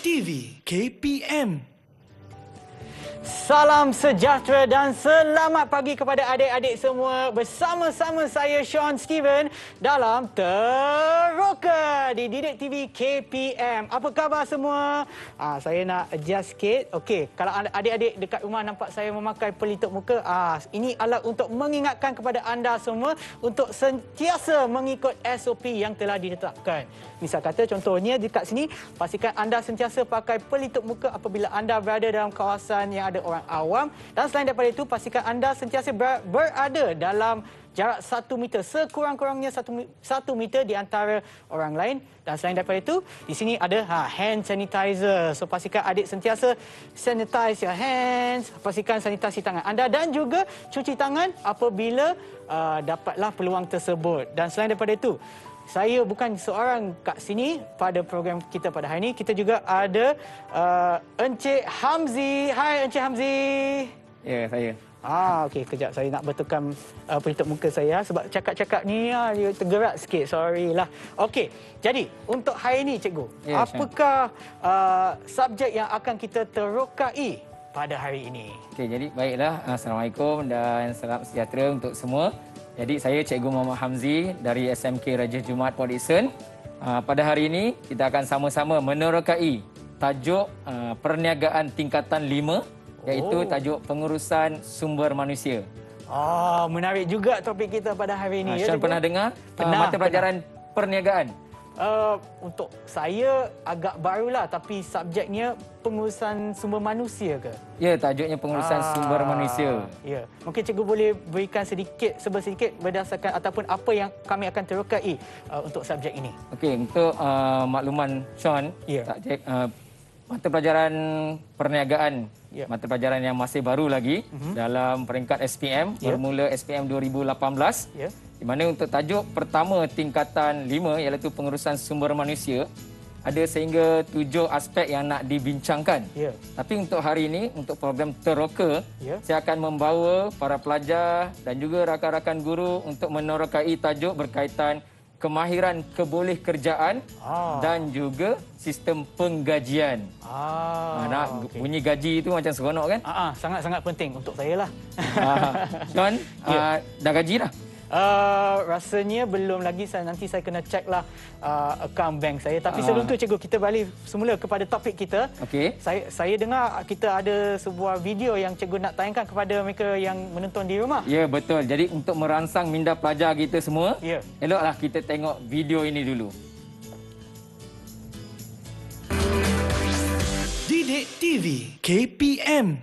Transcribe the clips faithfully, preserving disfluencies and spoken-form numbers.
T V K P M. Salam sejahtera dan selamat pagi kepada adik-adik semua. Bersama-sama saya Sean Steven dalam Teroka di Didik T V K P M. Apa khabar semua? Ah, saya nak adjust sikit. Okey, kalau adik-adik dekat rumah nampak saya memakai pelitup muka, ah, ini alat untuk mengingatkan kepada anda semua untuk sentiasa mengikut S O P yang telah ditetapkan. Misal kata contohnya dekat sini, pastikan anda sentiasa pakai pelitup muka apabila anda berada dalam kawasan yang ada orang awam, dan selain daripada itu pastikan anda sentiasa ber berada dalam jarak satu meter, sekurang-kurangnya satu meter di antara orang lain. Dan selain daripada itu, di sini ada ha, hand sanitizer. So pastikan adik sentiasa sanitize your hands, pastikan sanitasi tangan anda dan juga cuci tangan apabila uh, dapatlah peluang tersebut. Dan selain daripada itu, saya bukan seorang kat sini pada program kita pada hari ini. Kita juga ada uh, Encik Hamzi. Hai Encik Hamzi. Ya, saya. Ah, okey, kejap saya nak betulkan uh, pelitup muka saya sebab cakap-cakap ni ah, dia tergerak sikit. Sorry lah. Okey, jadi untuk hari ini cikgu, ya, apakah uh, subjek yang akan kita terokai pada hari ini? Okey, jadi baiklah. Assalamualaikum dan salam sejahtera untuk semua. Jadi saya Cikgu Muhammad Hamzi dari S M K Raja Jumaat Port Dickson. Uh, pada hari ini kita akan sama-sama menerokai tajuk uh, perniagaan tingkatan lima, iaitu oh. tajuk pengurusan sumber manusia. Oh, menarik juga topik kita pada hari ini. Uh, Sean ya, pernah dengar pernah, uh, mata pelajaran pernah. perniagaan? Uh, untuk saya agak barulah, tapi subjeknya pengurusan sumber manusia ke? Ya, tajuknya pengurusan ah, sumber manusia. Ya, mungkin cikgu boleh berikan sedikit, sebersedikit berdasarkan ataupun apa yang kami akan terokai uh, untuk subjek ini. Okey, untuk uh, makluman Sean, ya. Takjik, uh, mata pelajaran perniagaan, ya. mata pelajaran yang masih baru lagi uh-huh. dalam peringkat S P M, ya. bermula S P M dua ribu lapan belas. Ya. Di mana untuk tajuk pertama tingkatan lima, iaitu pengurusan sumber manusia, ada sehingga tujuh aspek yang nak dibincangkan. Ya. Tapi untuk hari ini, untuk program Teroka, ya. saya akan membawa para pelajar dan juga rakan-rakan guru untuk menerokai tajuk berkaitan kemahiran keboleh kerjaan ah. dan juga sistem penggajian. Ah, nak okay. bunyi gaji itu macam seronok kan? Ah, ah, sangat-sangat penting untuk saya lah. Ah, Sean, ya. uh, dah gaji dah? Uh, rasanya belum lagi. Saya nanti saya kena check lah uh, akaun bank saya. Tapi uh. sebelum tu cikgu, kita balik semula kepada topik kita. Okey. Saya saya dengar kita ada sebuah video yang cikgu nak tayangkan kepada mereka yang menonton di rumah. Ya, betul. Jadi untuk merangsang minda pelajar kita semua, ya. eloklah kita tengok video ini dulu. Didik T V K P M.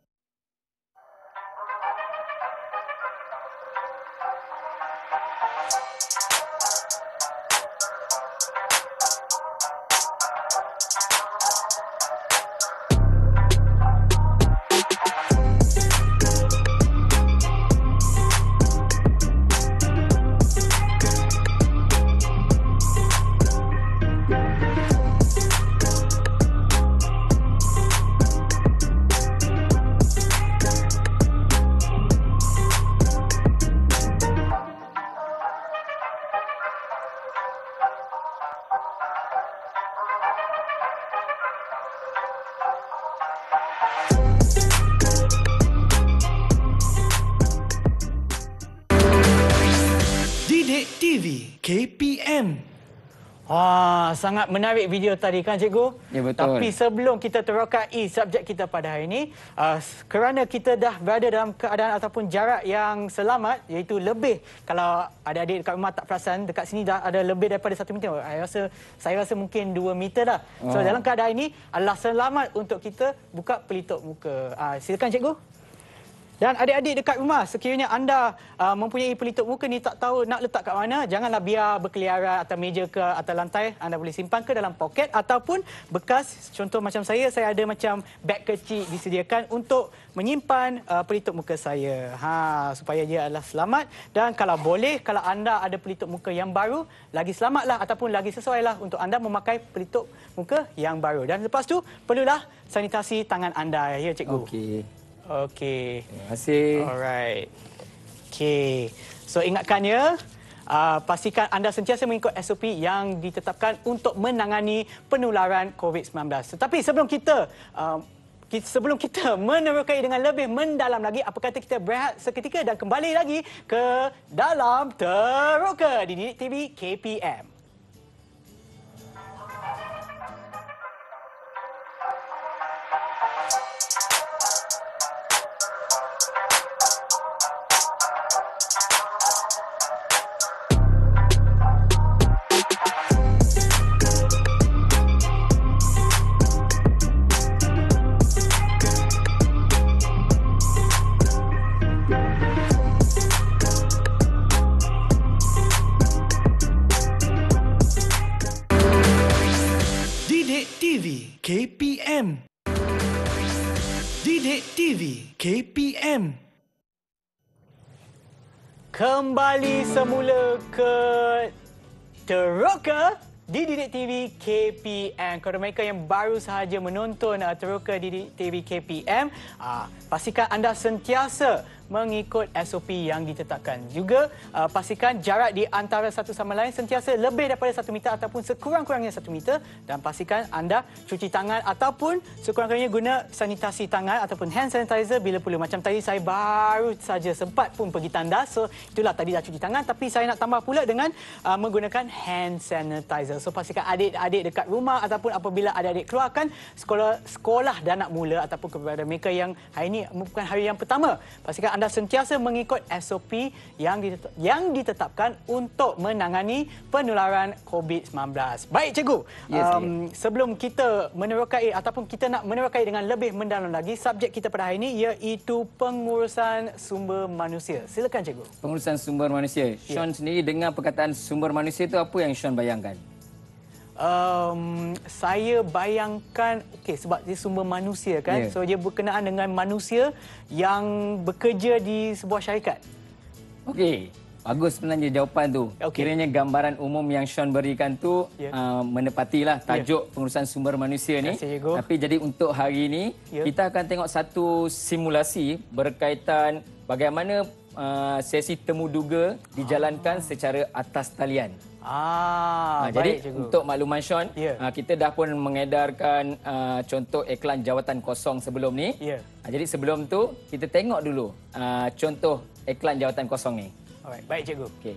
Didik T V K P M. Wah, sangat menarik video tadi kan cikgu? Ya, betul. Tapi sebelum kita terokai subjek kita pada hari ini, uh, kerana kita dah berada dalam keadaan ataupun jarak yang selamat, iaitu lebih, kalau adik-adik dekat rumah tak perasan, dekat sini dah ada lebih daripada satu meter. Saya rasa, saya rasa mungkin dua meter dah. So, oh. dalam keadaan ini adalah selamat untuk kita buka pelitup muka. Uh, silakan cikgu. Dan adik-adik dekat rumah, sekiranya anda uh, mempunyai pelitup muka ni tak tahu nak letak kat mana, janganlah biar berkeliaran atas meja ke atas lantai. Anda boleh simpan ke dalam poket ataupun bekas. Contoh macam saya, saya ada macam beg kecil disediakan untuk menyimpan uh, pelitup muka saya. Ha, supaya dia adalah selamat. Dan kalau boleh, kalau anda ada pelitup muka yang baru, lagi selamatlah ataupun lagi sesuailah untuk anda memakai pelitup muka yang baru. Dan lepas tu, perlulah sanitasi tangan anda. Ya, cikgu? Okey. Okey. Terima kasih. Alright. Okey. So ingatkan ya, uh, pastikan anda sentiasa mengikut S O P yang ditetapkan untuk menangani penularan COVID sembilan belas. Tetapi sebelum kita uh, Sebelum kita menerokai dengan lebih mendalam lagi, apa kata kita berehat seketika dan kembali lagi ke dalam Teroka di Didik T V K P M. T V K P M. Didik T V K P M. Kembali semula ke Teroka di Didik T V K P M. Kepada mereka yang baru sahaja menonton uh, Teroka di Didik T V K P M, uh, pastikan anda sentiasa mengikut S O P yang ditetapkan. Juga uh, pastikan jarak di antara satu sama lain sentiasa lebih daripada satu meter ataupun sekurang-kurangnya satu meter, dan pastikan anda cuci tangan ataupun sekurang-kurangnya guna sanitasi tangan ataupun hand sanitizer bila perlu. Macam tadi saya baru saja sempat pun pergi tandas, so itulah tadi dah cuci tangan, tapi saya nak tambah pula dengan uh, menggunakan hand sanitizer. So pastikan adik-adik dekat rumah ataupun apabila adik-adik keluarkan sekolah sekolah dan nak mula ataupun kepada mereka yang hari ini bukan hari yang pertama, pastikan anda sentiasa mengikut S O P yang ditetap, yang ditetapkan untuk menangani penularan COVID sembilan belas. Baik cikgu, yes, um, sebelum kita menerokai ataupun kita nak menerokai dengan lebih mendalam lagi, subjek kita pada hari ini iaitu pengurusan sumber manusia. Silakan cikgu. Pengurusan sumber manusia. Ya. Sean sendiri dengar perkataan sumber manusia itu apa yang Sean bayangkan? Um, saya bayangkan, okey, sebab dia sumber manusia kan, yeah. so dia berkenaan dengan manusia yang bekerja di sebuah syarikat. Okey, bagus sebenarnya jawapan tu. Okay. Kiranya gambaran umum yang Sean berikan tu yeah. uh, menepatilah tajuk yeah. pengurusan sumber manusia ni. Terima kasih, Tapi jadi untuk hari ini yeah. kita akan tengok satu simulasi berkaitan bagaimana uh, sesi temu duga dijalankan ah. secara atas talian. Ah, Ha, baik, jadi cikgu. untuk makluman Sean, yeah. ha, kita dah pun mengedarkan uh, contoh iklan jawatan kosong sebelum ni. Yeah. Ha, jadi sebelum tu kita tengok dulu uh, contoh iklan jawatan kosong ni. Alright, baik cikgu. Okey.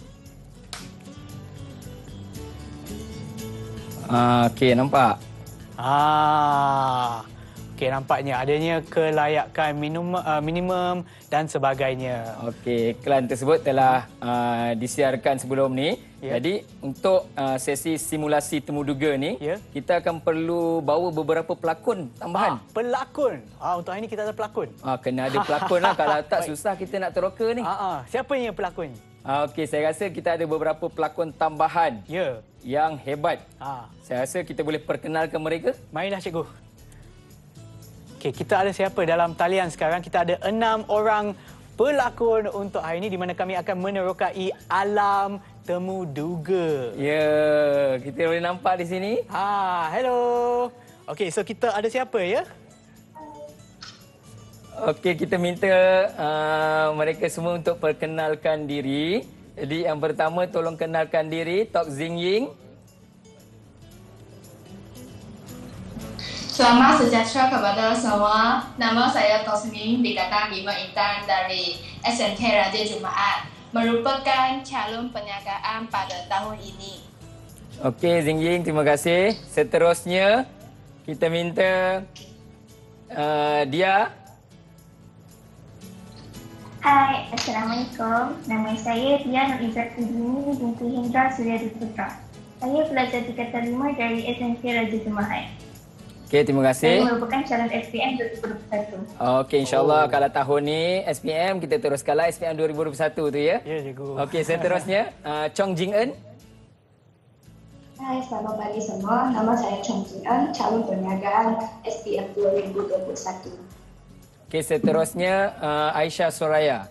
Uh, Okey, nampak? Ah. Okey, nampaknya adanya kelayakan minimum, uh, minimum dan sebagainya. Okey, iklan tersebut telah uh, disiarkan sebelum ni. Yeah. Jadi untuk uh, sesi simulasi temu duga ni, yeah. kita akan perlu bawa beberapa pelakon tambahan. Ah, pelakon. Ah, untuk hari ini kita ada pelakon. Ah, kena ada pelakon lah. Kalau tak susah kita nak teroka ni. Ah, ah. Siapa yang pelakon? Ah, Okey, saya rasa kita ada beberapa pelakon tambahan Ya. yang hebat. Ah. Saya rasa kita boleh perkenalkan mereka. Mainlah cikgu. Okey, kita ada siapa dalam talian sekarang? Kita ada enam orang pelakon untuk hari ini di mana kami akan menerokai alam temu duga. Ya, kita boleh nampak di sini. Ha, hello. Okey, so kita ada siapa ya? Okey, kita minta uh, mereka semua untuk perkenalkan diri. Jadi yang pertama tolong kenalkan diri, Tok Zing Ying. Selamat sejahtera kepada semua. Nama saya Tosmin, Bidadari lima Intan dari S M K Raja Jumaat, merupakan calon perniagaan pada tahun ini. Okey, Zing Ying, terima kasih. Seterusnya, kita minta uh, dia. Hai, Assalamualaikum. Nama saya Dia Nur Izzat Udini binti Hendra Surya Putra. Saya pelajar tingkatan lima dari S M K Raja Jumaat. Okey, terima kasih. Saya merupakan calon S P M dua ribu dua puluh satu. Okey, insyaAllah oh. kalau tahun ni S P M, kita teruskanlah S P M dua ribu dua puluh satu tu ya. Ya, cikgu. Okey, seterusnya uh, Chong Jing Eun. Hai, selamat pagi semua. Nama saya Chong Jing Eun, calon perniagaan S P M dua ribu dua puluh satu. Okey, seterusnya uh, Aisyah Soraya.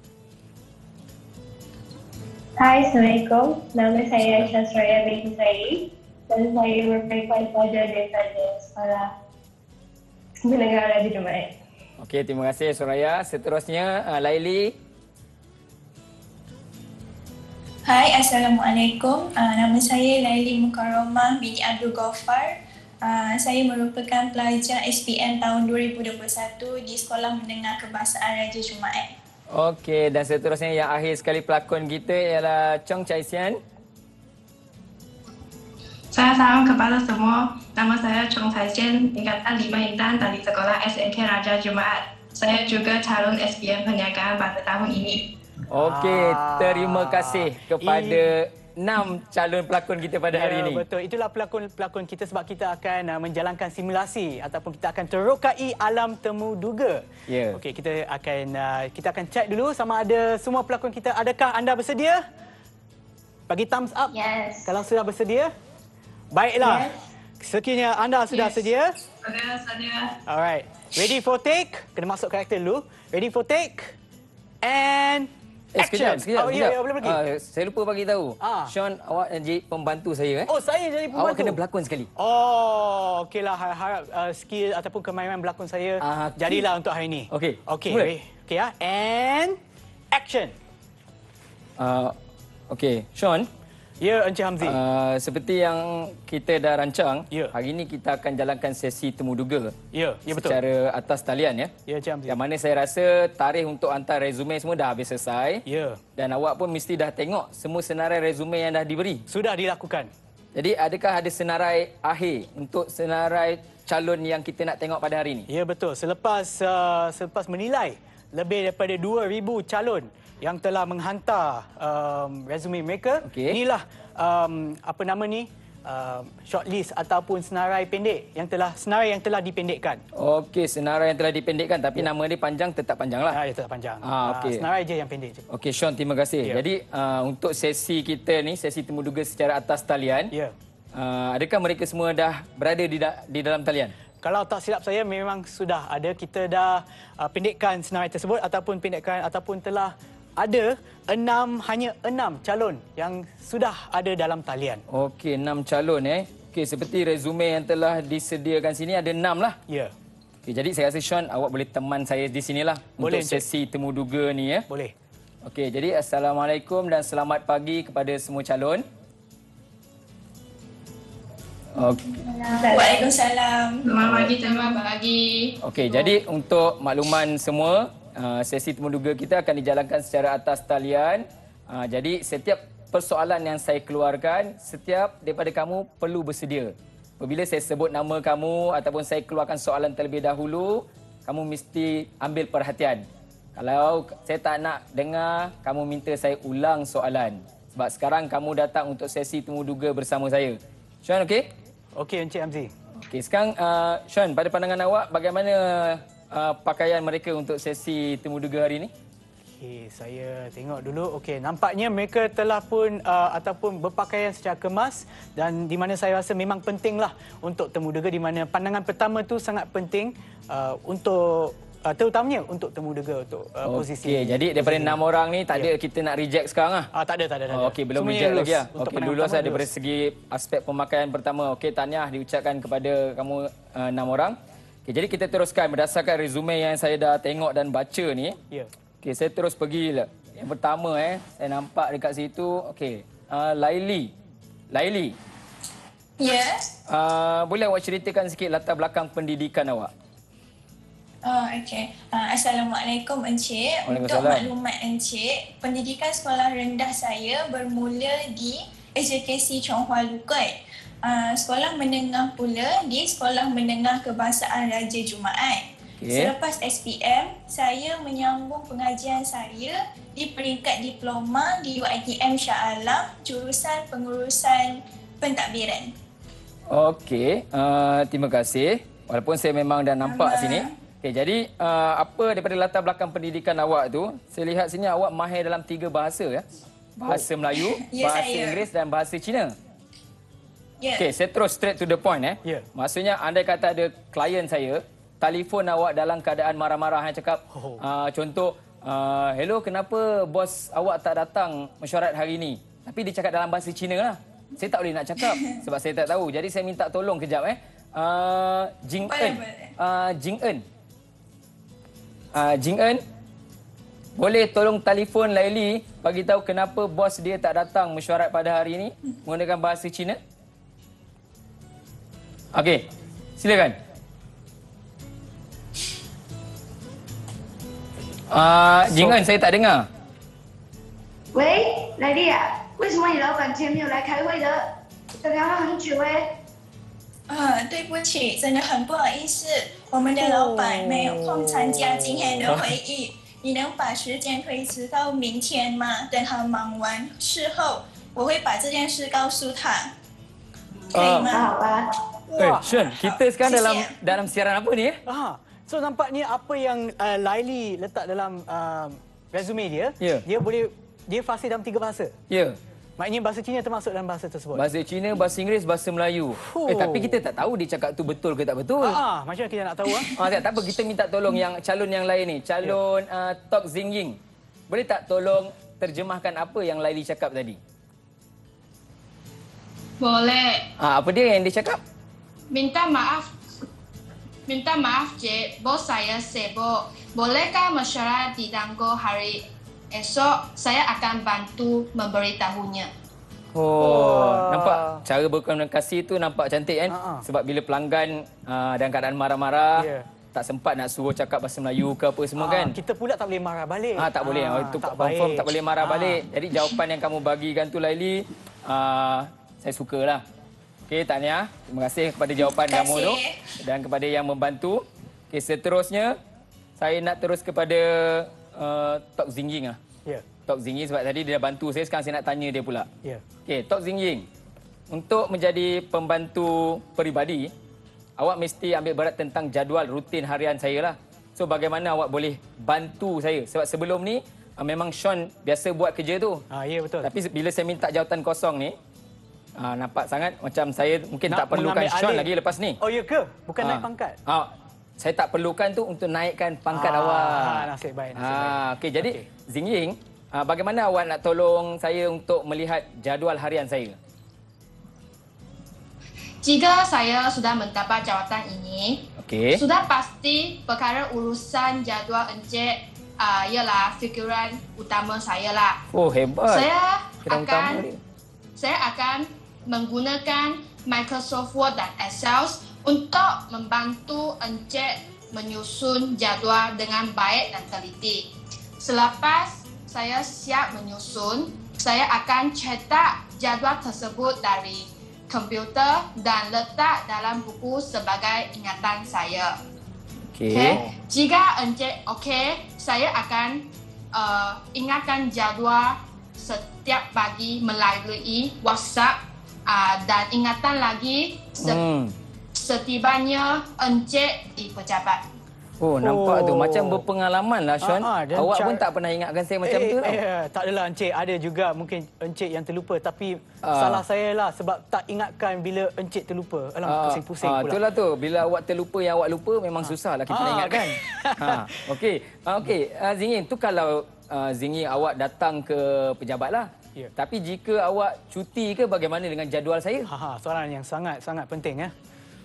Hai, Assalamualaikum. Nama saya Aisyah Suraya binti Said dan saya merupakan pelajar daripada sekolah Menengah Raja Jumaat. Okey, terima kasih Soraya. Seterusnya uh, Laili. Hai, Assalamualaikum. Uh, nama saya Laili Mukarramah binti Abdul Ghaffar. Uh, saya merupakan pelajar S P M tahun dua ribu dua puluh satu di Sekolah Menengah Kebahasaan Raja Jumaat. Okey, dan seterusnya yang akhir sekali pelakon kita ialah Chong Chai Sian. Saya salam kepada semua. Nama saya Chong Chai Sian, tingkatan lima Intan dari Sekolah S M K Raja Jumaat. Saya juga calon S P M perniagaan pada tahun ini. Okey, terima kasih kepada enam calon pelakon kita pada hari ya, ini. Betul, itulah pelakon-pelakon kita sebab kita akan uh, menjalankan simulasi ataupun kita akan terokai alam temu duga. Ya. Okey, kita akan uh, kita akan check dulu sama ada semua pelakon kita. Adakah anda bersedia? Bagi thumbs up. Yes. Kalau sudah bersedia. Baiklah. Yes. Sekiranya anda sudah Yes. sedia. Saya sedia. Alright. Ready for take? Kena masuk karakter dulu. Ready for take? And Eh, action. sekejap, sekejap. Oh, ya, ya, boleh pergi. Uh, saya lupa bagi tahu. Ah. Sean, awak jadi pembantu saya eh. Oh, saya jadi pembantu. Awak kena berlakon sekali. Oh, okeylah, harap uh, skill ataupun kemahiran berlakon saya Ah, jadilah untuk hari ini. Okey. Okey. Mula. Okey okay, ya. And action. Uh, Okey, Sean. Ya, Encik Hamzi. Uh, seperti yang kita dah rancang, Ya. hari ini kita akan jalankan sesi temu duga. Ya, ya betul. Secara atas talian ya. Ya, Encik Hamzi. Yang mana saya rasa tarikh untuk hantar resume semua dah habis selesai. Ya. Dan awak pun mesti dah tengok semua senarai resume yang dah diberi. Sudah dilakukan. Jadi adakah ada senarai akhir untuk senarai calon yang kita nak tengok pada hari ini? Ya, betul. Selepas uh, selepas menilai lebih daripada dua ribu calon yang telah menghantar um, resume mereka, Okey. inilah um, apa nama ni? Uh, shortlist ataupun senarai pendek yang telah senarai yang telah dipendekkan. Okey, senarai yang telah dipendekkan tapi ya. nama dia panjang tetap panjang lah. Ah, ya, tetap panjang. Ah, okey. Ah, senarai je yang pendek je. Okey Sean, terima kasih. Ya. Jadi uh, untuk sesi kita ni, sesi temu duga secara atas talian, Ya. uh, adakah mereka semua dah berada di, da- di dalam talian? Kalau tak silap saya memang sudah ada, kita dah uh, pendekkan senarai tersebut ataupun pendekkan ataupun telah ada enam hanya enam calon yang sudah ada dalam talian. Okey, enam calon eh. Okey, seperti resume yang telah disediakan sini ada enam lah. Ya. Okey, jadi saya rasa Sean awak boleh teman saya di sinilah Boleh, untuk Encik. sesi temu duga ni ya. Boleh. Okey, jadi Assalamualaikum dan selamat pagi kepada semua calon. Okey. Waalaikumsalam. Selamat pagi, Selamat pagi. Okey, jadi untuk makluman semua, uh, sesi temu duga kita akan dijalankan secara atas talian. Uh, jadi setiap persoalan yang saya keluarkan, setiap daripada kamu perlu bersedia. Apabila saya sebut nama kamu ataupun saya keluarkan soalan terlebih dahulu, kamu mesti ambil perhatian. Kalau saya tak nak dengar, kamu minta saya ulang soalan. Sebab sekarang kamu datang untuk sesi temu duga bersama saya. Sean, okey? Okey, Encik Hamzi. Okey, sekarang uh, Sean, pada pandangan awak bagaimana uh, pakaian mereka untuk sesi temu duga hari ini? Okey, saya tengok dulu. Okey, nampaknya mereka telah pun uh, ataupun berpakaian secara kemas dan di mana saya rasa memang pentinglah untuk temu duga, di mana pandangan pertama tu sangat penting uh, untuk uh, terutamanya untuk temu duga untuk uh, posisi. Okey, jadi daripada posisi enam orang ni tak ada kita nak reject sekarang ah. Ah, tak ada, tak ada, tak ada. Oh, okey, belum Semuanya reject lulus lagi ah. untuk Okey, pandangan lulus pertama, daripada segi aspek pemakaian pertama. Okey, tahniah diucapkan kepada kamu uh, enam orang. Okey, jadi kita teruskan berdasarkan resume yang saya dah tengok dan baca ni. Ya. Okey, saya terus pergi lah. Yang pertama eh, saya nampak dekat situ, okey, uh, Laili. Laili, Ya. uh, boleh awak ceritakan sikit latar belakang pendidikan awak? Oh, okey. Uh, Assalamualaikum Encik. Untuk Waalaikumsalam. maklumat Encik, pendidikan sekolah rendah saya bermula di S J K C Chong Hua Lukut. Uh, sekolah menengah pula di Sekolah Menengah Kebahasaan Raja Jumaat. Okey. Selepas S P M, saya menyambung pengajian saya di peringkat diploma di U I T M Shah Alam, jurusan pengurusan pentadbiran. Okey, uh, terima kasih. Walaupun saya memang dah nampak Sama. sini. Okey, jadi uh, apa daripada latar belakang pendidikan awak tu? Saya lihat sini awak mahir dalam tiga bahasa ya. Bahasa Melayu, Ya, bahasa saya. Inggeris dan bahasa Cina. Ya. Okey, saya terus straight to the point eh. Ya. Maksudnya andai kata ada klien saya telefon awak dalam keadaan marah-marah yang cakap Oh. uh, contoh uh, hello, kenapa bos awak tak datang mesyuarat hari ini? Tapi dia cakap dalam bahasa Cina lah. Saya tak boleh nak cakap sebab saya tak tahu. Jadi saya minta tolong kejap eh. Uh, Jing Boleh, En. boleh. Uh, Jing En. Uh, Jing En. Boleh tolong telefon Laili bagi tahu kenapa bos dia tak datang mesyuarat pada hari ini menggunakan bahasa Cina? Okey, silakan. Ah, uh, Jingan, saya tak dengar. 喂，莱莉亚，为什么你老板今天没有来开会的？等聊了很久哎。 啊，对不起，真的很不好意思，我们的老板没有空参加今天的会议。你能把时间推迟到明天吗？等他忙完事后，我会把这件事告诉他，可以吗？ 好吧。 Eh, Sean, kita sekarang dalam Sisi. dalam siaran apa ni? Aha. So nampaknya apa yang uh, Laili letak dalam uh, resume dia, Ya. dia boleh dia fasih dalam tiga bahasa. Ya. Maknanya bahasa Cina termasuk dalam bahasa tersebut. Bahasa Cina, bahasa Inggeris, bahasa Melayu. Fuh. Eh, tapi kita tak tahu dia cakap tu betul ke tak betul. Ah, ah, macam mana kita nak tahu ah? Ah, tak, tak apa, kita minta tolong yang calon yang lain ni. Calon uh, Tok Zingying. Boleh tak tolong terjemahkan apa yang Laili cakap tadi? Boleh. Ah, apa dia yang dia cakap? Minta maaf. Minta maaf, Cik. Bos saya sibuk. Bolehkah mesyuarat ditangguh hari esok? Saya akan bantu memberitahunya. Oh, nampak cara berkomunikasi tu nampak cantik kan? Ha-ha. Sebab bila pelanggan uh, dalam keadaan marah-marah, Ya. tak sempat nak suruh cakap bahasa Melayu ke apa semua Ah, kan? kita pula tak boleh marah balik. Ah, tak boleh. Ah, Itu tak confirm baik. tak boleh marah Ah. balik. Jadi jawapan yang kamu bagikan tu Laili, uh, saya sukalah. Okey, tahniah. Terima kasih kepada jawapan Terima kamu tu kasih. dan kepada yang membantu. Okey, seterusnya saya nak terus kepada uh, Tok Zingying lah. Ya. Tok Zingying sebab tadi dia dah bantu saya, sekarang saya nak tanya dia pula. Ya. Okey, Tok Zingying. Untuk menjadi pembantu peribadi, awak mesti ambil berat tentang jadual rutin harian saya lah. So bagaimana awak boleh bantu saya? Sebab sebelum ni uh, memang Sean biasa buat kerja tu. Ah, ya betul. Tapi bila saya minta jawatan kosong ni, uh, nampak sangat macam saya mungkin Nak tak perlukan mengambil Sean alih. lagi lepas ni. Oh ya ke? Bukan Ah. naik pangkat. Ah, saya tak perlukan tu untuk naikkan pangkat Ah, awak. nasib baik, nasib Ah, okey, jadi Okey. Zingying, uh, bagaimana awak nak tolong saya untuk melihat jadual harian saya? Jika saya sudah mendapat jawatan ini, Okey. sudah pasti perkara urusan jadual encik uh, ialah fikiran utama saya lah. Oh, hebat. Saya Fikiran utama akan dia. saya akan menggunakan Microsoft Word dan Excel untuk membantu encik menyusun jadual dengan baik dan teliti. Selepas saya siap menyusun, saya akan cetak jadual tersebut dari komputer dan letak dalam buku sebagai ingatan saya. Okey. Okay. Jika encik okey, saya akan uh, ingatkan jadual setiap pagi melalui WhatsApp uh, dan ingatan lagi se- Hmm. setibanya encik di pejabat. Oh, nampak tu Oh. macam berpengalaman lah Sean. Ah, ah, dan Awak cara- pun tak pernah ingatkan saya macam eh, tu tau. Eh, tak adalah encik, ada juga mungkin encik yang terlupa tapi Ah. salah saya lah sebab tak ingatkan bila encik terlupa. Alah, Ah, pusing-pusing ah, pula. itulah tu. Bila awak terlupa yang awak lupa memang susah lah kita nak Ah, ingatkan. ha, okey. Ah, okey, uh, Zingying, tu kalau uh, Zingying awak datang ke pejabat lah. Ya. Tapi jika awak cuti ke bagaimana dengan jadual saya? Ha, ha, soalan yang sangat-sangat penting ya.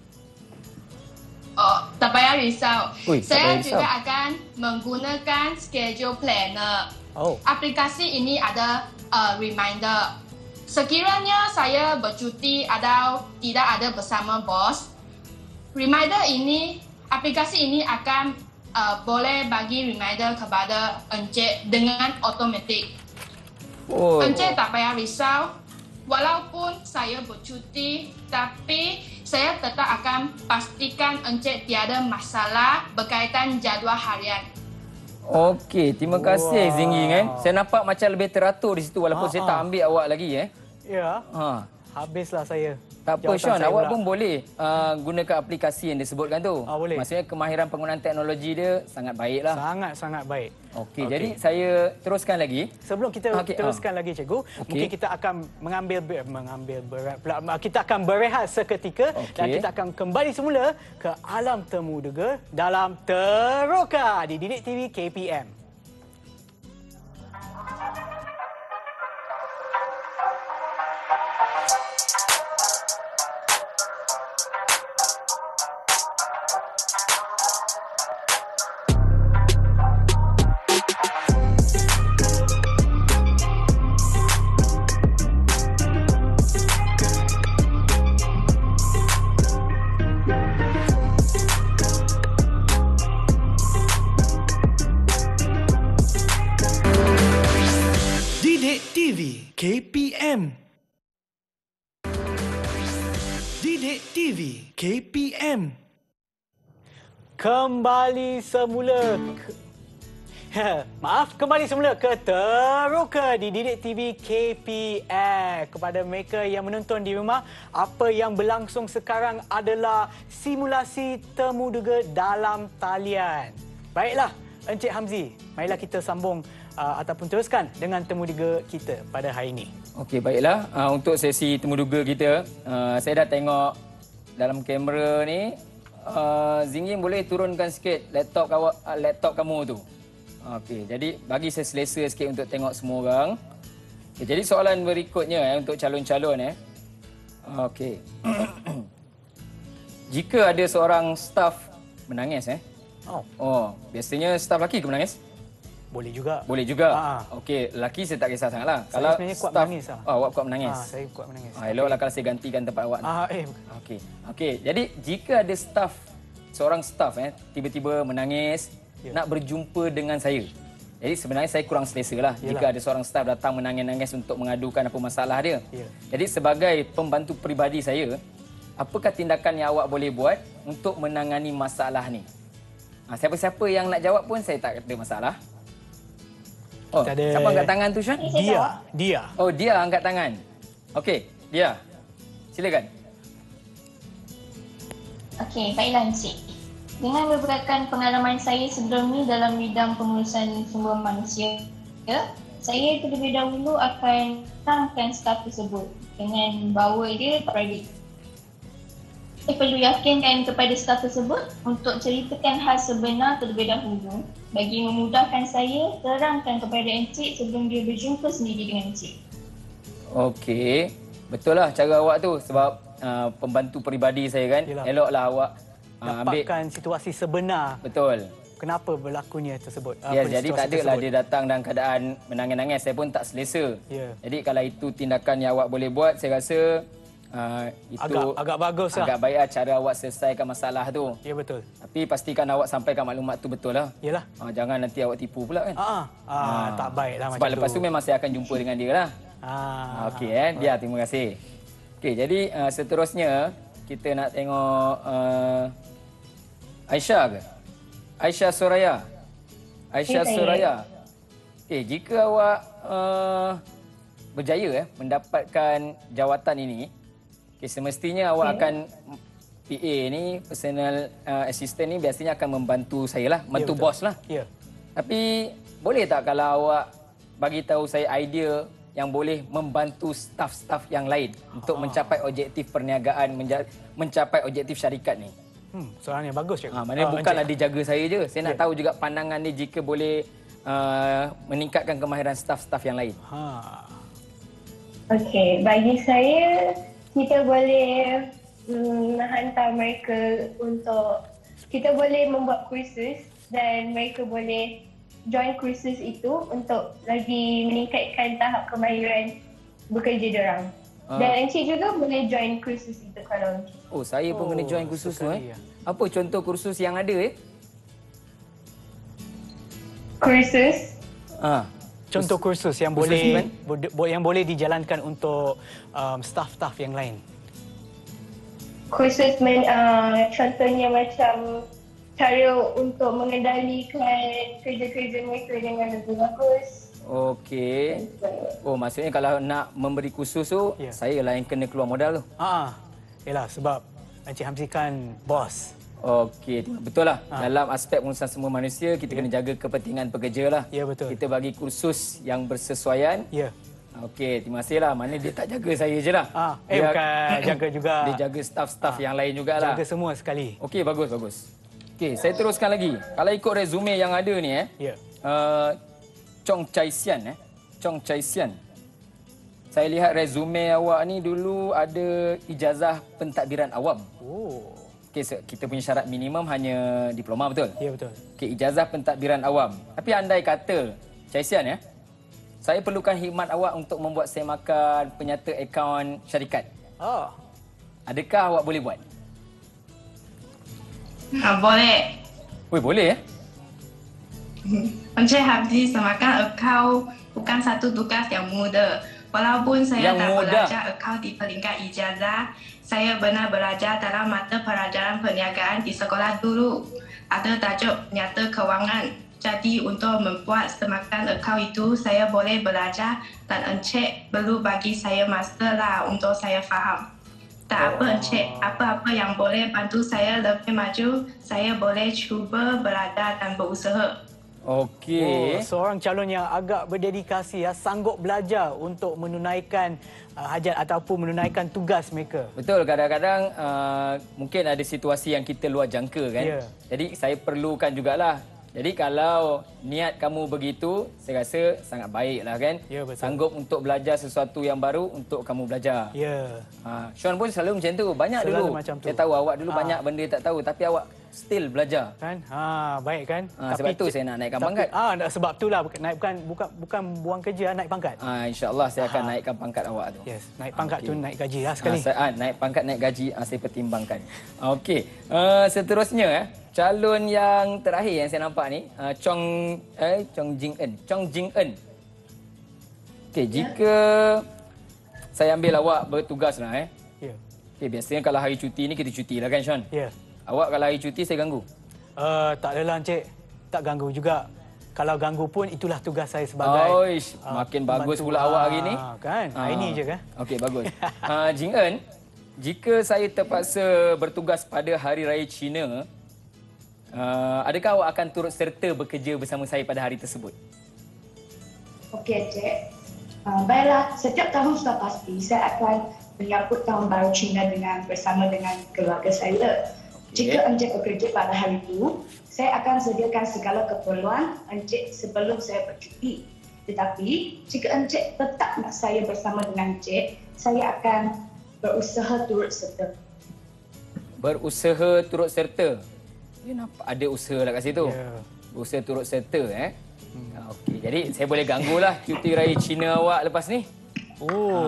Oh, tak payah risau. Ui, tak Saya payah risau. juga akan menggunakan schedule planner. Oh. Aplikasi ini ada uh, reminder. Sekiranya saya bercuti atau tidak ada bersama bos, reminder ini, aplikasi ini akan uh, boleh bagi reminder kepada encik dengan automatik. Oh. Encik tak payah risau. Walaupun saya bercuti, tapi saya tetap akan pastikan encik tiada masalah berkaitan jadual harian. Okey, terima kasih Wah. Zingying eh. Saya nampak macam lebih teratur di situ walaupun Ha, saya ha. tak ambil awak lagi eh. Ya, Ha. habislah saya. Tak apa Jawatan Sean, saya awak pula. pun boleh uh, gunakan aplikasi yang disebutkan tu. Ah, boleh. Maksudnya kemahiran penggunaan teknologi dia sangat baiklah. Sangat-sangat baik. Okey, Okey. jadi saya teruskan lagi. Sebelum kita Okey, teruskan ah. lagi cikgu, Okey. mungkin kita akan mengambil ber- mengambil berat pula. Kita akan berehat seketika dan Okey. kita akan kembali semula ke alam temu dega dalam Teroka di Didik T V K P M. Didik T V K P M. Didik T V K P M. Kembali semula ke... Maaf, kembali semula ke Teroka di Didik T V K P M. Kepada mereka yang menonton di rumah, apa yang berlangsung sekarang adalah simulasi temuduga dalam talian. Baiklah, Encik Hamzi, marilah kita sambung uh, ataupun teruskan dengan temuduga kita pada hari ini. Okey, baiklah. Uh, untuk sesi temuduga kita, uh, saya dah tengok dalam kamera ni. Uh, Zingging boleh turunkan sikit laptop kawa, uh, laptop kamu tu. Okey, jadi bagi saya selesa sikit untuk tengok semua orang. Okay, jadi soalan berikutnya eh, untuk calon-calon eh. Okey. Jika ada seorang staf menangis eh. Oh, Oh, biasanya staf lelaki ke menangis? boleh juga. Boleh juga. Ah. Okey, lelaki saya tak kisah sangatlah. Saya sebenarnya kuat menangis lah. Oh, awak kuat menangis. Ah, saya kuat menangis. Ah, eloklah kalau saya gantikan tempat awak. Ah, eh, bukan. Okey. Okey, jadi jika ada staf, seorang staf eh tiba-tiba menangis Ya. nak berjumpa dengan saya. Jadi sebenarnya saya kurang selesa lah Yalah. jika ada seorang staf datang menangis-nangis untuk mengadukan apa masalah dia. Ya. Jadi sebagai pembantu peribadi saya, apakah tindakan yang awak boleh buat untuk menangani masalah ni? Ha, siapa-siapa yang nak jawab pun saya tak ada masalah. Oh, Kita ada- siapa angkat tangan tu, Syan? Dia, dia. Oh, dia angkat tangan. Okey, dia. Silakan. Okey, baiklah Encik. Dengan beberapa pengalaman saya sebelum ni dalam bidang pengurusan sumber manusia, ya, saya terlebih dahulu akan tangkan staf tersebut dengan bawa dia private. Saya perlu yakinkan kepada staf tersebut untuk ceritakan hal sebenar terlebih dahulu bagi memudahkan saya terangkan kepada Encik sebelum dia berjumpa sendiri dengan Encik. Okey. Betul lah cara awak tu sebab uh, pembantu peribadi saya kan. Yelah. Eloklah awak uh, ambil. Dapatkan situasi sebenar. Betul. Kenapa berlakunya tersebut? Ya, apa jadi situasi tak adalah tersebut. dia datang dalam keadaan menangis-nangis. Saya pun tak selesa. Ya. Jadi kalau itu tindakan yang awak boleh buat, saya rasa uh, itu Agak agak bagus lah. agak baik lah cara awak selesaikan masalah tu. Ya, betul. Tapi pastikan awak sampaikan maklumat tu betul lah. Yalah. Uh, jangan nanti awak tipu pula kan. Ah, ah, ah, tak baik lah Sebab macam lepas tu memang saya akan jumpa dengan dia lah. Ah, Okey eh, dia terima kasih. Okey, jadi uh, seterusnya kita nak tengok uh, Aisyah ke? Aisyah Soraya. Aisyah Ya, saya. Soraya. Okey, jika awak uh, berjaya eh mendapatkan jawatan ini, okey semestinya awak akan P A ni, personal uh, assistant ni biasanya akan membantu saya lah, membantu betul. bos lah. Ya. Tapi boleh tak kalau awak bagi tahu saya idea yang boleh membantu staf-staf yang lain untuk mencapai objektif perniagaan, menja- mencapai objektif syarikat ni? Hmm, soalan yang bagus, Cik. Ha, maknanya Ah, bukanlah Encik. dia jaga saya je. Saya nak Ya. tahu juga pandangan dia jika boleh uh, meningkatkan kemahiran staf-staf yang lain. Ha. Okey, bagi saya, kita boleh mm, hantar mereka untuk, kita boleh membuat kursus dan mereka boleh join kursus itu untuk lagi meningkatkan tahap kemahiran bekerja diorang. Ah. Dan Encik juga boleh join kursus itu kalau Encik. Oh, saya pun Oh, kena join kursus tu sekali, eh. ya. Apa contoh kursus yang ada eh? Kursus, Ha. Contoh kursus yang Kursus boleh event? bod- bo- yang boleh dijalankan untuk um, staf-staf yang lain. kursus men, uh, contohnya macam cara untuk mengendalikan kerja-kerja mereka dengan lebih bagus. Okey. Oh, maksudnya kalau nak memberi kursus tu, Ya. saya lah yang kena keluar modal tu. Ha. Yalah, sebab Encik Hamzi kan bos. Okey, betul lah. Ha. Dalam aspek pengurusan semua manusia, kita kena jaga kepentingan pekerja lah. Ya, betul. Kita bagi kursus yang bersesuaian. Ya. Okey, terima kasih lah. Mana dia tak jaga saya je lah. Ah, eh bukan jaga juga. Dia jaga staf-staf yang lain jugalah. Jaga semua sekali. Okey, bagus, bagus. Okey, saya teruskan lagi. Kalau ikut resume yang ada ni eh. Ya. Uh, Chong Chai Sian eh. Chong Chai Sian. Saya lihat resume awak ni dulu ada ijazah pentadbiran awam. Oh. Okey, so kita punya syarat minimum hanya diploma, betul? Ya, betul. Okey, ijazah pentadbiran awam. Tapi andai kata, Chai Sian ya, saya perlukan khidmat awak untuk membuat semakan penyata akaun syarikat. Oh. Adakah awak boleh buat? Ah, boleh. Weh, boleh ya? Encik Hamzi semakan akaun bukan satu tugas yang mudah. Walaupun saya Yang tak mudah. belajar akaun di peringkat ijazah, saya benar belajar dalam mata pelajaran perniagaan di sekolah dulu. Ada tajuk nyata kewangan. Jadi untuk membuat semakan akaun itu, saya boleh belajar dan Encik perlu bagi saya master lah untuk saya faham. Tak apa Encik, apa-apa yang boleh bantu saya lebih maju, saya boleh cuba belajar dan berusaha. Okey. Oh, seorang calon yang agak berdedikasi ya, sanggup belajar untuk menunaikan uh, hajat ataupun menunaikan tugas mereka. Betul, kadang-kadang uh, mungkin ada situasi yang kita luar jangka kan. Ya. Jadi saya perlukan jugalah. Jadi kalau niat kamu begitu, saya rasa sangat baiklah kan. Ya, betul. Sanggup untuk belajar sesuatu yang baru untuk kamu belajar. Ya. Ha, Sean pun selalu macam tu. Banyak Selalu dulu. macam tu. Saya tahu awak dulu Ha. banyak benda tak tahu tapi awak still belajar. Kan? Ha, baik kan? Ha, sebab tu saya nak naikkan pangkat. Ah, sebab itulah naik bukan bukan bukan buang kerja, naik pangkat. Ha, InsyaAllah saya akan Ha. naikkan pangkat awak tu. Yes, naik pangkat Okey. tu naik gaji lah sekali. Ha, saya, ha, naik pangkat, naik gaji, ha, saya pertimbangkan. Okey, uh, seterusnya eh, calon yang terakhir yang saya nampak ni, uh, Chong eh Chong Jing Eun, Chong Jing Eun. Okey, jika saya ambil awak bertugas lah eh. Ya. Okey, biasanya kalau hari cuti ni kita cuti lah kan Sean? Ya. Awak kalau hari cuti saya ganggu. Uh, tak adalah Encik, tak ganggu juga. Kalau ganggu pun itulah tugas saya sebagai Oish, uh, makin bagus bantu. pula awak hari ni. Ah, kan? Hari ni je kan? Okey, bagus. uh, Jing Eun, jika saya terpaksa bertugas pada Hari Raya Cina, uh, adakah awak akan turut serta bekerja bersama saya pada hari tersebut? Okey, Cik. Uh, baiklah, setiap tahun sudah pasti saya akan menyambut tahun baru Cina dengan bersama dengan keluarga saya. Jika Encik bekerja pada hari itu, saya akan sediakan segala keperluan Encik sebelum saya bercuti. Tetapi, jika Encik tetap nak saya bersama dengan Encik, saya akan berusaha turut serta. Berusaha turut serta. Dia nampak ada usaha lah kat situ. Ya. Berusaha turut serta eh. Hmm. Okey, jadi saya boleh ganggulah cuti raya Cina awak lepas ni. Oh.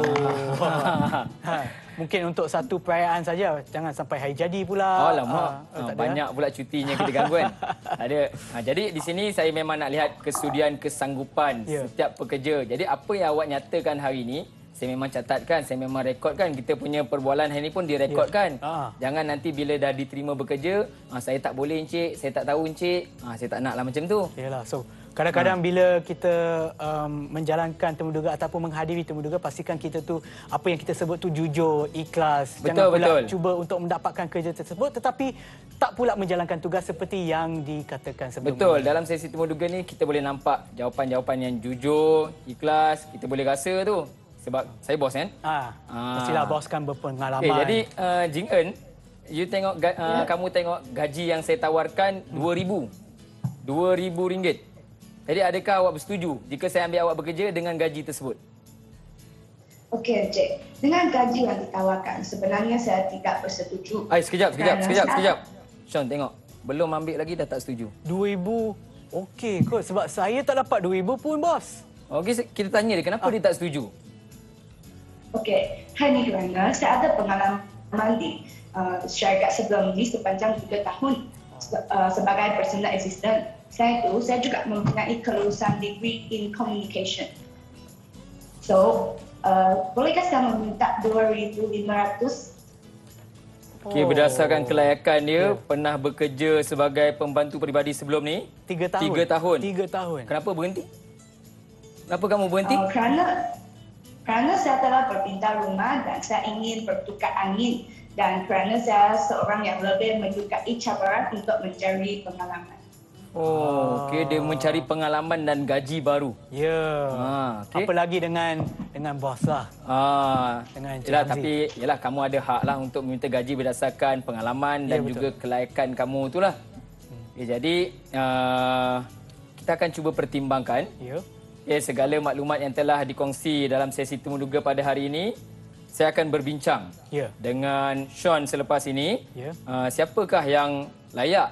ha, mungkin untuk satu perayaan saja, jangan sampai hari jadi pula. Alamak, Ah, ha, tak ada. banyak pula cutinya kita ganggu kan. Ada. Ha, jadi di sini saya memang nak lihat kesudian kesanggupan Ya. setiap pekerja. Jadi apa yang awak nyatakan hari ini, saya memang catatkan, saya memang rekodkan. Kita punya perbualan hari ini pun direkodkan. Ya. Ah. Jangan nanti bila dah diterima bekerja, ha, saya tak boleh encik, saya tak tahu encik. Ha, saya tak naklah macam tu. Yalah, so kadang-kadang ha. bila kita um, menjalankan temuduga ataupun menghadiri temuduga, pastikan kita tu apa yang kita sebut tu jujur, ikhlas. Betul, Jangan pula betul. cuba untuk mendapatkan kerja tersebut tetapi tak pula menjalankan tugas seperti yang dikatakan sebelum Betul, ini. dalam sesi temuduga ni kita boleh nampak jawapan-jawapan yang jujur, ikhlas. Kita boleh rasa tu. Sebab saya bos kan? Ah, Ah. mestilah bos kan berpengalaman. Okay, jadi uh, Jing Eun, you tengok uh, yeah. kamu tengok gaji yang saya tawarkan dua ribu. dua ribu ringgit. Jadi adakah awak bersetuju jika saya ambil awak bekerja dengan gaji tersebut? Okey, Encik. Dengan gaji yang ditawarkan, sebenarnya saya tidak bersetuju. Ai, sekejap, sekejap, Kerana sekejap, saya- sekejap. Sean, tengok. Belum ambil lagi dah tak setuju. dua ribu. Okey kot, sebab saya tak dapat dua ribu pun bos. Okey, kita tanya dia kenapa ah. dia tak setuju. Okey, hal ini kerana saya ada pengalaman di uh, syarikat sebelum ini sepanjang tiga tahun se- uh, sebagai personal assistant. Saya tu, saya juga mempunyai kelulusan degree in communication. So, uh, bolehkah saya meminta dua ribu lima ratus? Okey, berdasarkan kelayakan dia, yeah. pernah bekerja sebagai pembantu peribadi sebelum ni? Tiga tahun. Tiga tahun. Tiga tahun. Kenapa berhenti? Kenapa kamu berhenti? Uh, kerana kerana saya telah berpindah rumah dan saya ingin bertukar angin dan kerana saya seorang yang lebih menyukai cabaran untuk mencari pengalaman. Oh, okey, dia mencari pengalaman dan gaji baru. Ya. Ah, okey. Apa lagi dengan dengan bos lah. Ah, Dengan Encik yalah, Hamzi. tapi yalah kamu ada hak lah untuk meminta gaji berdasarkan pengalaman dan Ya, betul. juga kelayakan kamu itulah. Hmm. Okay, jadi uh, kita akan cuba pertimbangkan Ya. okay, segala maklumat yang telah dikongsi dalam sesi temuduga pada hari ini. Saya akan berbincang Ya. dengan Sean selepas ini. Ya. Uh, siapakah yang layak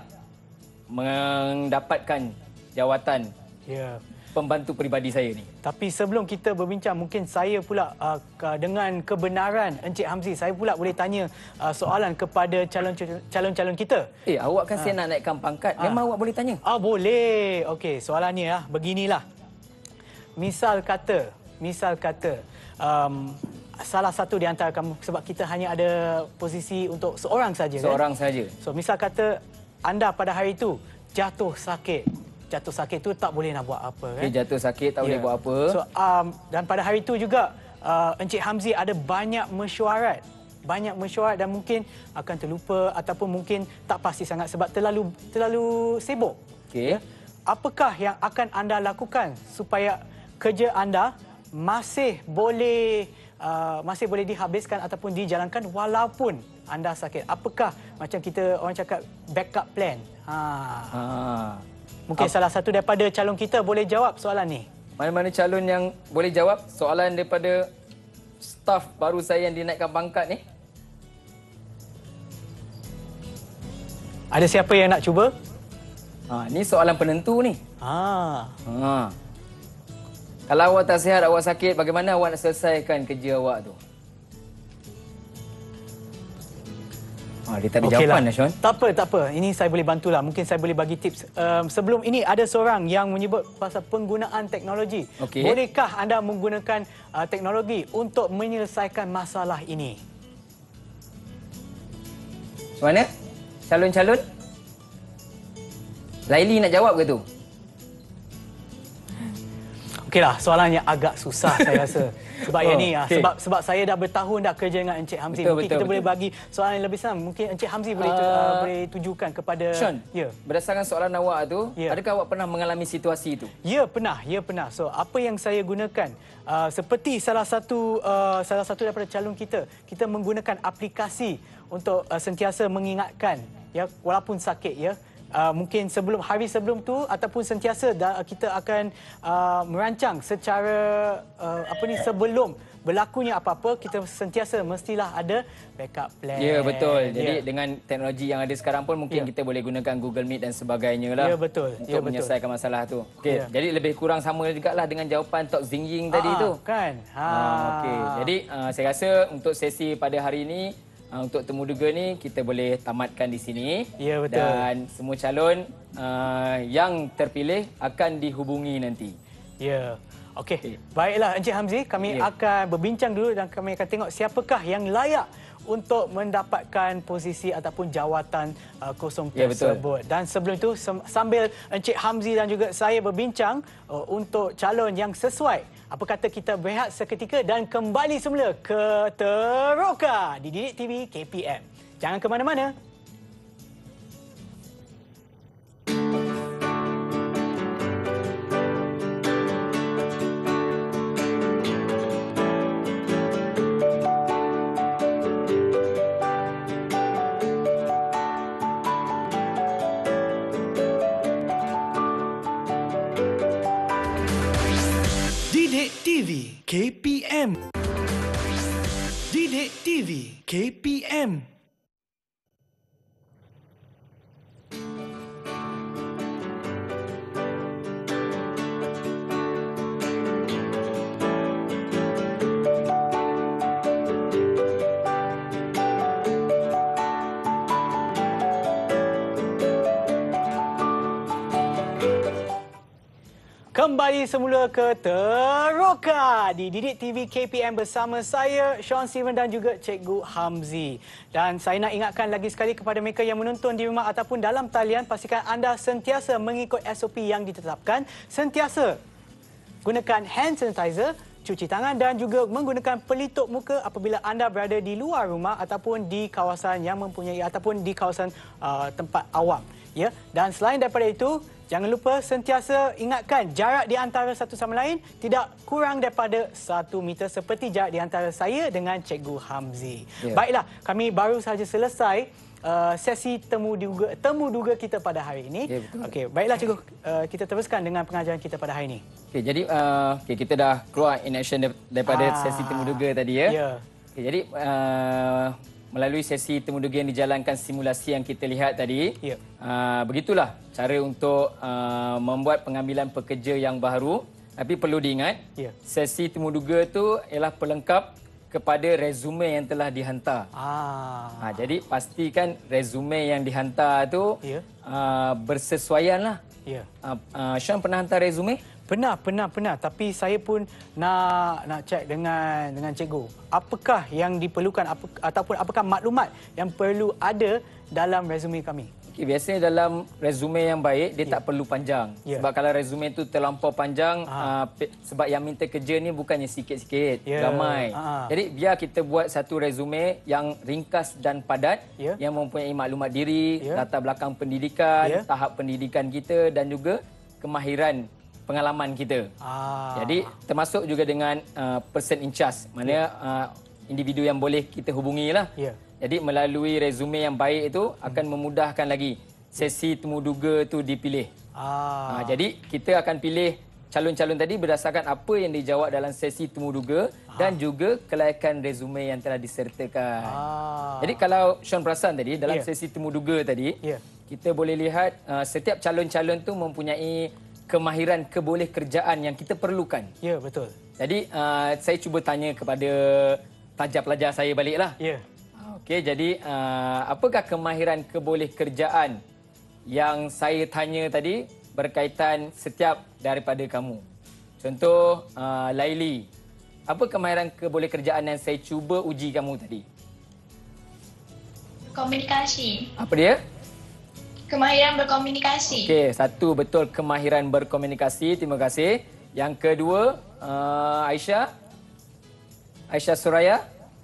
mendapatkan jawatan Ya. pembantu peribadi saya ni? Tapi sebelum kita berbincang, mungkin saya pula uh, dengan kebenaran Encik Hamzi, saya pula boleh tanya uh, soalan kepada calon-calon kita. Eh, awak kan ha. saya nak naikkan pangkat. Ha. Memang awak boleh tanya. Ah, boleh. Okey, soalannya lah, beginilah. misal kata, misal kata, um, salah satu di antara kamu, sebab kita hanya ada posisi untuk seorang saja. Seorang kan? saja. So, misal kata anda pada hari itu jatuh sakit. Jatuh sakit tu tak boleh nak buat apa. Kan? Okay, jatuh sakit tak boleh Ya. buat apa. So, um, dan pada hari itu juga, uh, Encik Hamzi ada banyak mesyuarat. Banyak mesyuarat dan mungkin akan terlupa ataupun mungkin tak pasti sangat sebab terlalu terlalu sibuk. Okey. Apakah yang akan anda lakukan supaya kerja anda masih boleh uh, masih boleh dihabiskan ataupun dijalankan walaupun anda sakit? Apakah macam kita orang cakap backup plan? Ha. Ha. Mungkin Ap- salah satu daripada calon kita boleh jawab soalan ni. Mana-mana calon yang boleh jawab soalan daripada staf baru saya yang dinaikkan pangkat ni? Ada siapa yang nak cuba? Ha, ni soalan penentu ni. Ha. Ha. Kalau awak tak sihat, awak sakit, bagaimana awak nak selesaikan kerja awak tu? Ha, dia tak ada Okey jawapan lah. dah, Sean. Tak apa, tak apa. Ini saya boleh bantulah. Mungkin saya boleh bagi tips. Um, sebelum ini ada seorang yang menyebut pasal penggunaan teknologi. Okey. Bolehkah anda menggunakan uh, teknologi untuk menyelesaikan masalah ini? Macam mana? Calon-calon? Laili nak jawab ke tu? Okeylah, soalannya agak susah saya rasa. Sebab Oh, yang ni okey. sebab sebab saya dah bertahun dah kerja dengan Encik Hamzi. Betul, Mungkin betul, kita betul. boleh bagi soalan yang lebih senang. Mungkin Encik Hamzi boleh tu, Uh, uh, boleh tujukan kepada Sean, ya. berdasarkan soalan awak tu, Ya. adakah awak pernah mengalami situasi itu? Ya, pernah, ya pernah. So, apa yang saya gunakan uh, seperti salah satu uh, salah satu daripada calon kita, kita menggunakan aplikasi untuk uh, sentiasa mengingatkan ya walaupun sakit ya. Uh, mungkin sebelum hari sebelum tu ataupun sentiasa dah, kita akan uh, merancang secara uh, apa ni sebelum berlakunya apa-apa, kita sentiasa mestilah ada backup plan. Ya, betul. Jadi Ya. dengan teknologi yang ada sekarang pun mungkin Ya. kita boleh gunakan Google Meet dan sebagainya lah. Ya, betul. Untuk Ya, betul. menyelesaikan masalah tu. Okey, Ya. jadi lebih kurang sama jugalah dengan jawapan Tok Zing Ying tadi Ah, tu. kan. Ha. Ah, okey. Jadi uh, saya rasa untuk sesi pada hari ini, uh, untuk temu duga ni kita boleh tamatkan di sini. Ya, betul. Dan semua calon uh, yang terpilih akan dihubungi nanti. Ya. Okey. Okey. Baiklah Encik Hamzi, kami Ya. akan berbincang dulu dan kami akan tengok siapakah yang layak untuk mendapatkan posisi ataupun jawatan uh, kosong Ya, betul. tersebut. Dan sebelum itu sem- sambil Encik Hamzi dan juga saya berbincang uh, untuk calon yang sesuai, apa kata kita berehat seketika dan kembali semula ke Teroka di Didik T V K P M. Jangan ke mana-mana. Didik T V K P M. Didik T V K P M. Kembali semula ke Teroka di Didik T V K P M bersama saya, Sean Steven dan juga Cikgu Hamzi. Dan saya nak ingatkan lagi sekali kepada mereka yang menonton di rumah ataupun dalam talian, pastikan anda sentiasa mengikut S O P yang ditetapkan. Sentiasa gunakan hand sanitizer, cuci tangan dan juga menggunakan pelitup muka apabila anda berada di luar rumah ataupun di kawasan yang mempunyai ataupun di kawasan uh, tempat awam. Ya, dan selain daripada itu, jangan lupa sentiasa ingatkan jarak di antara satu sama lain tidak kurang daripada satu meter seperti jarak di antara saya dengan Cikgu Hamzi. Ya. Baiklah, kami baru sahaja selesai uh, sesi temu duga temu duga kita pada hari ini. Ya, betul. Okey, baiklah Cikgu, uh, kita teruskan dengan pengajaran kita pada hari ini. Okey, jadi uh, okay, kita dah keluar in action daripada Ah, sesi temu duga tadi ya. Ya. Okay, jadi uh, melalui sesi temu duga yang dijalankan simulasi yang kita lihat tadi, Ya. uh, begitulah cara untuk uh, membuat pengambilan pekerja yang baru. Tapi perlu diingat, Ya. sesi temu duga tu ialah pelengkap kepada resume yang telah dihantar. Ah. Ha, jadi pastikan resume yang dihantar tu Ya. uh, bersesuaian lah. Ya. Uh, uh, Sean pernah hantar resume? Pernah, pernah, pernah. Tapi saya pun nak nak cek dengan dengan cikgu. Apakah yang diperlukan apa, ataupun apakah maklumat yang perlu ada dalam resume kami? Okay, biasanya dalam resume yang baik, dia Ya. tak perlu panjang. Ya. Sebab kalau resume tu terlampau panjang, Ah. uh, pe- sebab yang minta kerja ni bukannya sikit-sikit, Ya. ramai. Ah. Jadi biar kita buat satu resume yang ringkas dan padat, Ya. yang mempunyai maklumat diri, Ya. latar belakang pendidikan, Ya. tahap pendidikan kita dan juga kemahiran pengalaman kita. Ah. Jadi termasuk juga dengan uh, person in charge, mana uh, individu yang boleh kita hubungi lah. Ya. Jadi melalui resume yang baik itu akan memudahkan lagi sesi temu duga tu dipilih. Ah. Ha, jadi kita akan pilih calon-calon tadi berdasarkan apa yang dijawab dalam sesi temu duga dan juga kelayakan resume yang telah disertakan. Ah. Jadi kalau Sean perasan tadi dalam Ya. sesi temu duga tadi, Ya. kita boleh lihat uh, setiap calon-calon tu mempunyai kemahiran keboleh kerjaan yang kita perlukan. Ya, betul. Jadi uh, saya cuba tanya kepada pelajar-pelajar saya baliklah. Ya. Okey, jadi uh, apakah kemahiran keboleh kerjaan yang saya tanya tadi berkaitan setiap daripada kamu? Contoh uh, Laili, apa kemahiran keboleh kerjaan yang saya cuba uji kamu tadi? Komunikasi. Apa dia? Kemahiran berkomunikasi. Okey, satu betul kemahiran berkomunikasi. Terima kasih. Yang kedua, uh, Aisyah. Aisyah Suraya.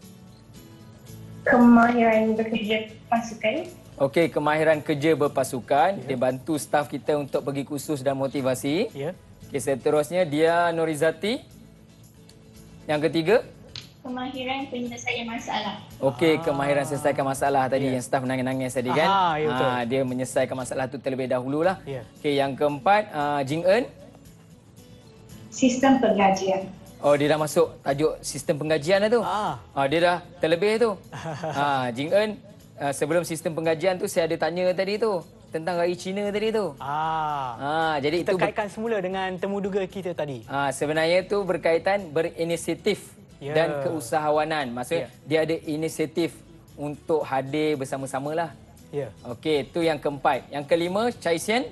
Kemahiran bekerja pasukan. Okey, kemahiran kerja berpasukan. Dia bantu staf kita untuk pergi kursus dan motivasi. Ya. Okey, seterusnya dia Norizati. Yang ketiga, Kemahiran penyelesaian masalah. okey, kemahiran selesaikan masalah tadi Ya. yang staf menangis-nangis tadi kan. Ah, ya betul. Ah, dia menyelesaikan masalah tu terlebih dahululah. Ya. Okey, yang keempat, uh, Jing Eun. Sistem pengajian. Oh, dia dah masuk tajuk sistem penggajian dah tu. Ah. Ah, dia dah terlebih tu. ah, Jing Eun, uh, sebelum sistem penggajian tu saya ada tanya tadi tu tentang Raya Cina tadi tu. Ah. Ah, jadi Kita itu ber- kaitkan semula dengan temu duga kita tadi. ah, sebenarnya tu berkaitan berinisiatif Ya. dan keusahawanan. Maksudnya Ya. dia ada inisiatif untuk hadir bersama-samalah. Ya. Okey, itu yang keempat. Yang kelima, Chai Sian.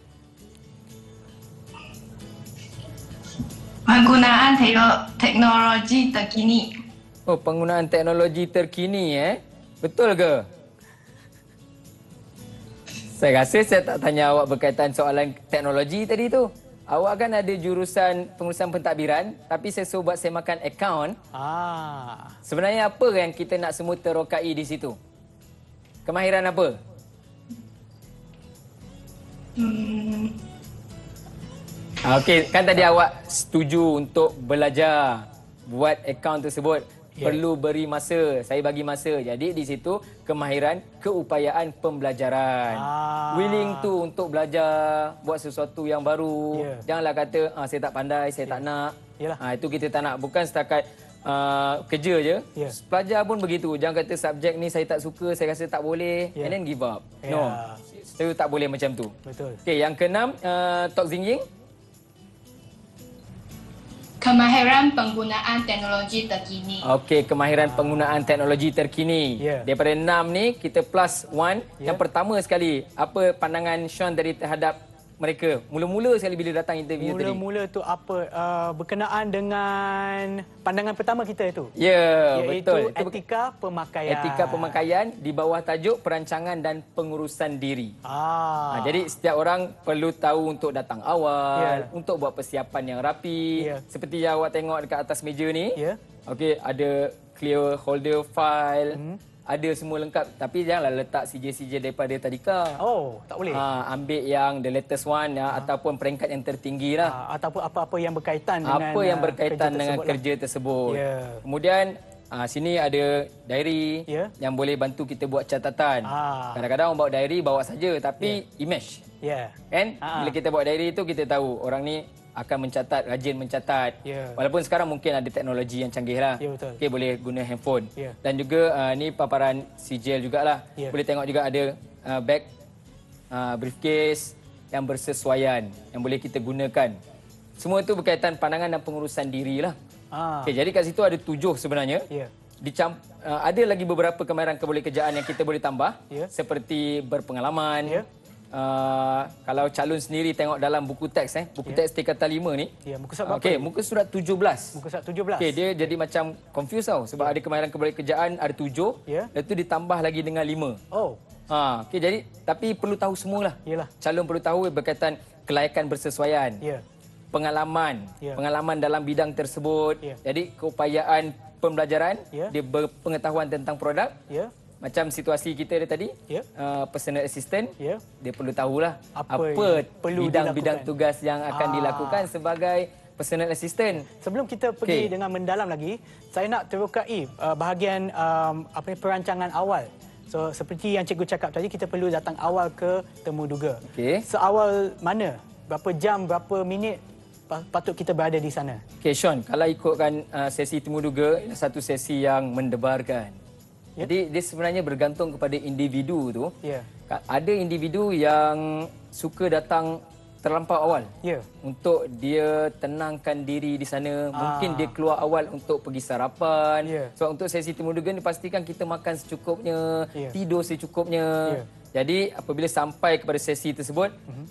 Penggunaan te- teknologi terkini. Oh, penggunaan teknologi terkini eh. Betul ke? Saya rasa saya tak tanya awak berkaitan soalan teknologi tadi tu. Awak kan ada jurusan pengurusan pentadbiran, tapi saya suruh buat semakan akaun. Ah. Sebenarnya apa yang kita nak semua terokai di situ? Kemahiran apa? Hmm, Ah, Okey, kan tadi awak setuju untuk belajar buat akaun tersebut. Ya. Perlu beri masa. Saya bagi masa. Jadi di situ kemahiran keupayaan pembelajaran. Ah. Willing tu untuk belajar buat sesuatu yang baru. Ya. Janganlah kata ah, saya tak pandai, saya tak nak. Yalah. Ah, itu kita tak nak. Bukan setakat uh, kerja je. Ya. Pelajar pun begitu. Jangan kata subjek ni saya tak suka, saya rasa tak boleh. Ya. And then give up. Ya. No. Saya tak boleh macam tu. Betul. Okey, yang keenam, uh, Tok Zing Ying. Kemahiran penggunaan teknologi terkini. Okey, kemahiran penggunaan teknologi terkini. Ya. Daripada enam ni, kita plus one. Ya. Yang pertama sekali, apa pandangan Sean dari terhadap mereka? Mula-mula sekali bila datang interview tadi. Mula-mula tu apa uh, berkenaan dengan pandangan pertama kita itu. Ya, Iaitu betul. Itu etika pemakaian. etika pemakaian di bawah tajuk perancangan dan pengurusan diri. Ah. Ha, jadi setiap orang perlu tahu untuk datang awal, Ya. untuk buat persiapan yang rapi. Ya. Seperti yang awak tengok dekat atas meja ni. Ya. Okey, ada clear holder file, Hmm. ada semua lengkap. Tapi janganlah letak C J-C J daripada tadika. Oh, tak boleh. Ha, ambil yang the latest one ya, ataupun peringkat yang tertinggi lah. Ah, ataupun apa-apa yang berkaitan dengan Apa yang ah, berkaitan kerja dengan tersebut kerja tersebut. Ya. Kemudian ah, sini ada diary Ya. yang boleh bantu kita buat catatan. Ah. Kadang-kadang orang bawa diary bawa saja tapi image. lah. Ya. Kan? Ah. Bila kita bawa diary tu kita tahu orang ni akan mencatat, rajin mencatat. Ya. Walaupun sekarang mungkin ada teknologi yang canggih lah. Ya, betul. Okey, boleh guna handphone. Ya. Dan juga uh, ni paparan sijil jugalah. Ya. Boleh tengok juga ada uh, bag, uh, briefcase yang bersesuaian yang boleh kita gunakan. Semua itu berkaitan pandangan dan pengurusan diri lah. Ah. Okey, jadi kat situ ada tujuh sebenarnya. Ya. Dicamp, uh, ada lagi beberapa kemahiran keboleh kerjaan yang kita boleh tambah. Ya. Seperti berpengalaman, Ya. Uh, kalau calon sendiri tengok dalam buku teks eh buku Ya. teks tingkatan lima ni. Ya, muka surat berapa? Okey, ni? muka surat tujuh belas. Muka surat tujuh belas. Okey, dia jadi macam confuse tau sebab ada kemahiran kebalikkerjaan ada tujuh, Ya. lepas tu ditambah lagi dengan lima. Oh, Ha, okey, jadi tapi perlu tahu semualah. Yalah. Calon perlu tahu berkaitan kelayakan bersesuaian. ya. Pengalaman, Ya. pengalaman dalam bidang tersebut. Ya. Jadi keupayaan pembelajaran, Ya. dia berpengetahuan tentang produk. Ya. Macam situasi kita dia tadi, Ya. uh, personal assistant, Ya. dia perlu tahulah Apa apa, yang perlu bidang-bidang dilakukan. tugas yang akan Ah. dilakukan sebagai personal assistant. Sebelum kita pergi Okey. dengan mendalam lagi, saya nak terokai uh, bahagian um, apa ni, perancangan awal. So seperti yang cikgu cakap tadi, kita perlu datang awal ke temu duga. Okey. Seawal mana? Berapa jam, berapa minit pa- patut kita berada di sana? Okey, Sean, kalau ikutkan uh, sesi temu duga, satu sesi yang mendebarkan. Ya. Jadi dia sebenarnya bergantung kepada individu tu. Ya. Ada individu yang suka datang terlampau awal. Ya. Untuk dia tenangkan diri di sana. Ah. Mungkin dia keluar awal untuk pergi sarapan. Ya. Sebab untuk sesi temu duga ni pastikan kita makan secukupnya, Ya. tidur secukupnya. Ya. Jadi apabila sampai kepada sesi tersebut,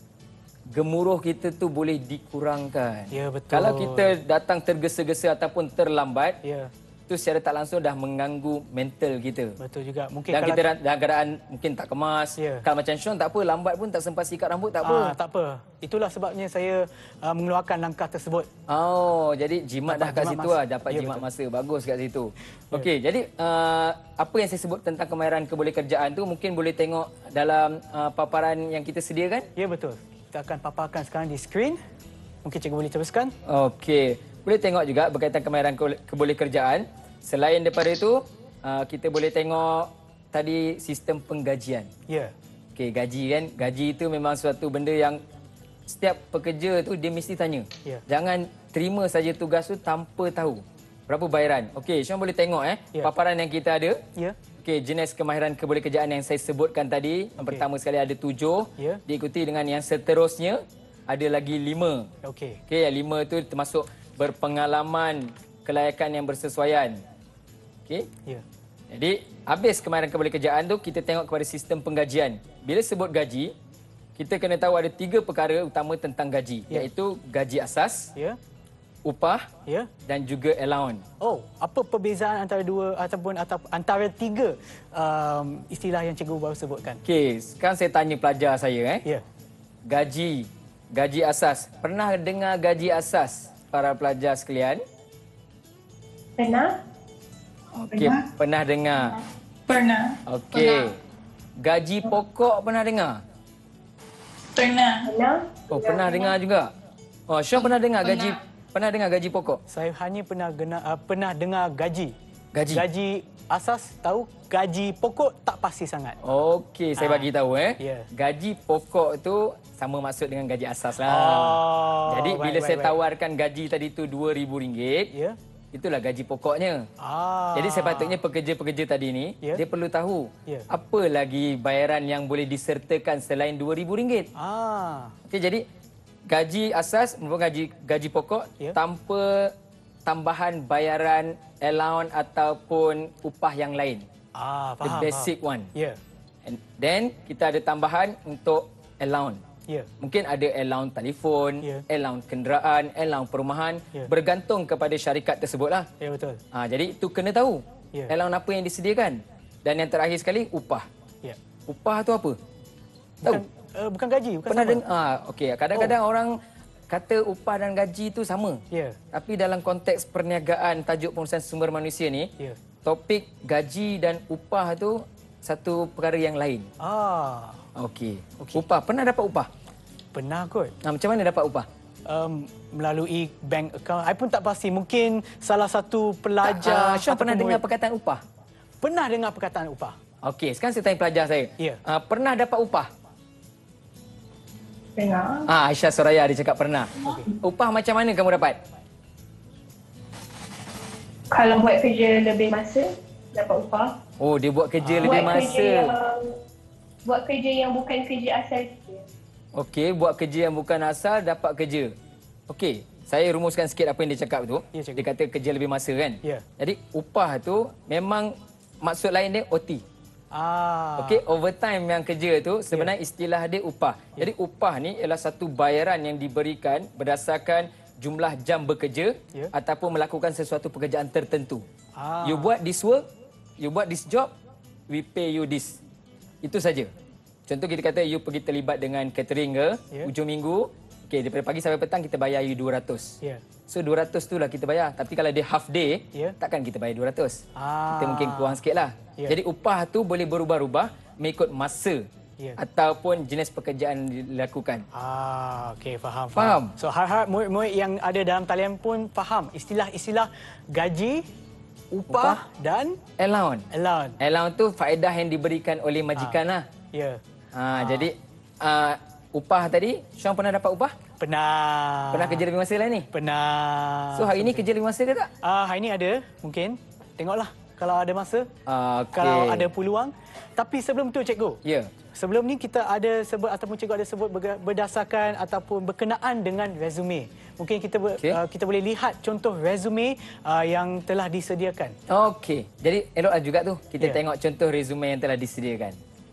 gemuruh kita tu boleh dikurangkan. Ya, betul. Kalau kita datang tergesa-gesa ataupun terlambat, Ya. itu secara tak langsung dah mengganggu mental kita. Betul juga. Mungkin Dan kalau kita dalam dalam keadaan mungkin tak kemas. Ya. Kalau macam Sean tak apa, lambat pun tak sempat sikat rambut tak apa. Ah, tak apa. Itulah sebabnya saya uh, mengeluarkan langkah tersebut. Oh, jadi jimat dah Dapat kat jimat situ masa. lah. Dapat Ya, jimat betul. masa. Bagus kat situ. Okey, jadi uh, apa yang saya sebut tentang kemahiran kebolehkerjaan tu mungkin boleh tengok dalam uh, paparan yang kita sediakan. Ya, betul. Kita akan paparkan sekarang di skrin. Mungkin cikgu boleh teruskan. Okey. Boleh tengok juga berkaitan kemahiran kebole- kebolehkerjaan. Selain daripada itu, uh, kita boleh tengok tadi sistem penggajian. Ya. Okey, gaji kan. Gaji itu memang suatu benda yang setiap pekerja tu dia mesti tanya. Ya. Jangan terima saja tugas tu tanpa tahu berapa bayaran. Okey, Sean boleh tengok eh Ya. paparan yang kita ada. Ya. Okey, jenis kemahiran kebolehkerjaan yang saya sebutkan tadi. Yang Okey. pertama sekali ada tujuh. Ya. Diikuti dengan yang seterusnya ada lagi lima. Okey. Okey, yang lima tu termasuk berpengalaman, kelayakan yang bersesuaian. Okey. Ya. Jadi, habis kemahiran kebolehkerjaan tu, kita tengok kepada sistem penggajian. Bila sebut gaji, kita kena tahu ada tiga perkara utama tentang gaji. Ya. Iaitu gaji asas, Ya. upah Ya. dan juga allowance. Oh, apa perbezaan antara dua ataupun atau antara tiga um, istilah yang cikgu baru sebutkan? Okey, sekarang saya tanya pelajar saya. Eh. Ya. Gaji, gaji asas. Pernah dengar gaji asas para pelajar sekalian? Pernah? Okey, pernah dengar. Pernah. Okey. Gaji pokok pernah dengar? Pernah. Pernah? Oh, pernah dengar juga. Oh, Sean pernah dengar gaji pernah dengar gaji pokok? Saya hanya pernah gena, uh, pernah dengar gaji. Gaji. Gaji asas tahu, gaji pokok tak pasti sangat. Okey, saya Ah, bagi tahu eh. ya. Gaji pokok tu sama maksud dengan gaji asas lah. Oh, Jadi baik, bila baik, saya baik. tawarkan gaji tadi tu dua ribu ringgit, Ya. itulah gaji pokoknya. Ah. Jadi sepatutnya pekerja-pekerja tadi ni, Ya. dia perlu tahu Ya. apa lagi bayaran yang boleh disertakan selain dua ribu ringgit. Ah. Okey, jadi gaji asas merupakan gaji gaji pokok Ya. tanpa tambahan bayaran allowance ataupun upah yang lain. Ah, The faham. basic faham. one. Ya. And then kita ada tambahan untuk allowance. Ya. Mungkin ada allowance telefon, Ya. allowance kenderaan, allowance perumahan, Ya. bergantung kepada syarikat tersebutlah. Ya, betul. Ha, jadi itu kena tahu. Ya. Allowance apa yang disediakan. Dan yang terakhir sekali upah. Ya. Upah tu apa? Tahu? Bukan, uh, bukan gaji, bukan Pernah sama. dengar? Ah, okey. Kadang-kadang oh. orang kata upah dan gaji itu sama. Ya. Tapi dalam konteks perniagaan tajuk pengurusan sumber manusia ni, Ya. topik gaji dan upah tu satu perkara yang lain. Ah, Okey. Okey. Upah. Pernah dapat upah? pernah kot. Ha, macam mana dapat upah? Um, melalui bank account. I pun tak pasti. Mungkin salah satu pelajar. Uh, Syah pernah ataupun dengar murid. perkataan upah? Pernah dengar perkataan upah. Okey, sekarang saya tanya pelajar saya. Ya. Uh, pernah dapat upah? Pernah. Ah, Aisyah Soraya dia cakap pernah. Okay. Upah macam mana kamu dapat? Kalau buat kerja lebih masa, dapat upah. Oh, dia buat kerja Ah. lebih buat masa. Kerja yang, buat kerja yang bukan kerja asal kita. Okey, buat kerja yang bukan asal dapat kerja. Okey, saya rumuskan sikit apa yang dia cakap tu. Ya, cikgu. Dia kata kerja lebih masa kan? Ya. Jadi upah tu memang maksud lain dia O T. Ah. Okey, overtime yang kerja tu sebenarnya yeah. istilah dia upah. Yeah. Jadi upah ni ialah satu bayaran yang diberikan berdasarkan jumlah jam bekerja yeah. ataupun melakukan sesuatu pekerjaan tertentu. Ah. You buat this work, you buat this job, we pay you this. Itu saja. Contoh kita kata you pergi terlibat dengan catering ke, yeah. hujung minggu, okey daripada pagi sampai petang kita bayar you dua ratus. Yeah. So dua ratus tu lah kita bayar. Tapi kalau dia half day, yeah. takkan kita bayar dua ratus. Ah. Kita mungkin kurang sikit lah. Yeah. Jadi upah tu boleh berubah-ubah mengikut masa yeah. ataupun jenis pekerjaan dilakukan. Ah, okey, faham, faham. Faham. So harap murid-murid yang ada dalam talian pun faham istilah-istilah gaji, upah, upah dan allowance. Allowance. Allowance tu faedah yang diberikan oleh majikan ah. lah. Ya. Yeah. Ah, ah. Jadi uh, upah tadi, Sean pernah dapat upah? Pernah. Pernah kerja lebih masa lah ni? Pernah. So hari ini kerja lebih masa ke tak? Ah, hari ini ada, mungkin. Tengoklah kalau ada masa. Ah, okay. Kalau ada peluang. Tapi sebelum tu cikgu. Ya. Yeah. Sebelum ni kita ada sebut ataupun cikgu ada sebut berdasarkan ataupun berkenaan dengan resume. Mungkin kita okay. uh, kita boleh lihat contoh resume uh, yang telah disediakan. Okey. Jadi eloklah juga tu kita yeah. tengok contoh resume yang telah disediakan.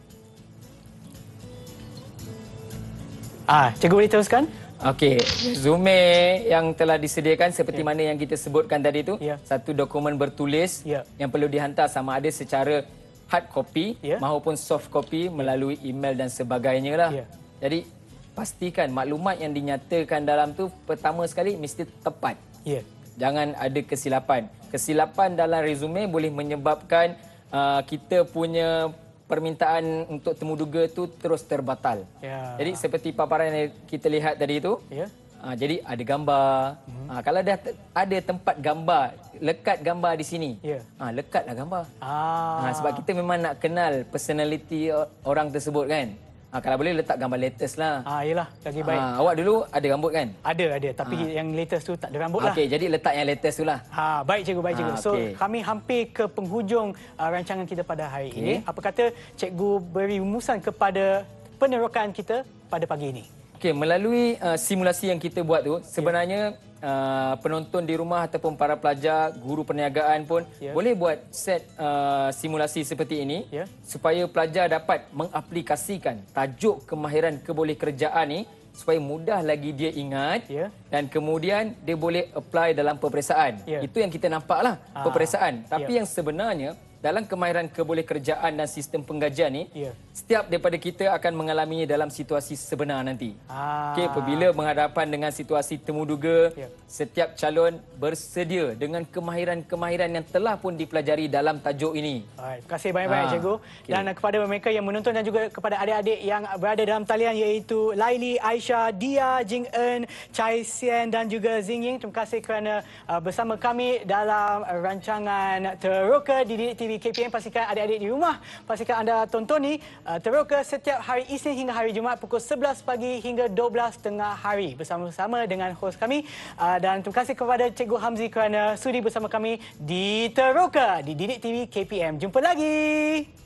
Ah, cikgu boleh teruskan? Okey, resume yang telah disediakan seperti yeah. mana yang kita sebutkan tadi tu, yeah. satu dokumen bertulis yeah. yang perlu dihantar sama ada secara hard copy yeah. maupun soft copy melalui email dan sebagainya lah. Yeah. Jadi pastikan maklumat yang dinyatakan dalam tu pertama sekali mesti tepat. Yeah. Jangan ada kesilapan. Kesilapan dalam resume boleh menyebabkan uh, kita punya permintaan untuk temuduga tu terus terbatal. Ya. Jadi seperti paparan yang kita lihat tadi itu, ya. uh, jadi ada gambar. Hmm. Uh, kalau dah ada tempat gambar, lekat gambar di sini, ya. uh, lekatlah gambar. Ah. Uh, sebab kita memang nak kenal personality orang tersebut kan. Ha, kalau boleh letak gambar latest lah. Ah, yelah, lagi baik. Ha, awak dulu ada rambut kan? Ada, ada. Tapi ha. yang latest tu tak ada rambut lah. Okey, jadi letak yang latest tu lah. Ha, baik cikgu, baik cikgu. Ha, so, okay. kami hampir ke penghujung uh, rancangan kita pada hari okay. ini. Apa kata cikgu beri rumusan kepada penerokan kita pada pagi ini? Okey, melalui uh, simulasi yang kita buat tu, sebenarnya uh, penonton di rumah ataupun para pelajar, guru perniagaan pun yeah. boleh buat set uh, simulasi seperti ini yeah. supaya pelajar dapat mengaplikasikan tajuk kemahiran kebolehkerjaan ni supaya mudah lagi dia ingat yeah. dan kemudian dia boleh apply dalam peperiksaan. Yeah. Itu yang kita nampaklah, ah. peperiksaan. Tapi yeah. yang sebenarnya dalam kemahiran kebolehkerjaan dan sistem penggajian ni, yeah. setiap daripada kita akan mengalaminya dalam situasi sebenar nanti. Ah. Okey, apabila berhadapan dengan situasi temuduga, yeah. setiap calon bersedia dengan kemahiran-kemahiran yang telah pun dipelajari dalam tajuk ini. Alright, terima kasih banyak-banyak ah. cikgu. Okay. Dan kepada mereka yang menonton dan juga kepada adik-adik yang berada dalam talian iaitu Laili, Aisyah, Dia, Jing Eun, Chai Sian dan juga Zing Ying. Terima kasih kerana uh, bersama kami dalam uh, rancangan Teroka di Didik T V K P M. Pastikan adik-adik di rumah, pastikan anda tonton ni uh, Teroka setiap hari Isnin hingga hari Jumaat pukul sebelas pagi hingga dua belas tengah hari bersama-sama dengan hos kami. Uh, dan terima kasih kepada Cikgu Hamzi kerana sudi bersama kami di Teroka di Didik T V K P M. Jumpa lagi.